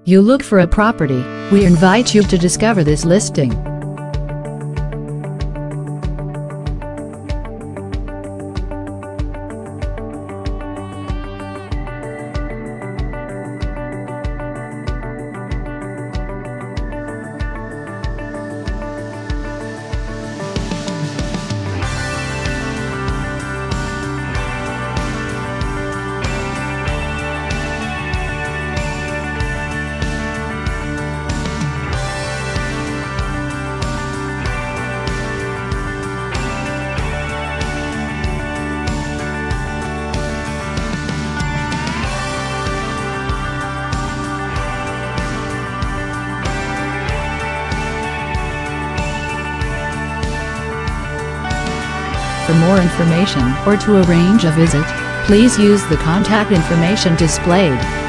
You look for a property, we invite you to discover this listing. For more information or to arrange a visit, please use the contact information displayed.